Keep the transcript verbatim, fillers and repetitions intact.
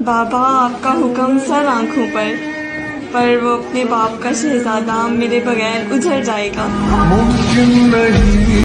बाबा आपका हुक्म सर आंखों पर, पर वो अपने बाप का शहजादा मेरे बगैर उजड़ जाएगा। मुमकिन नहीं।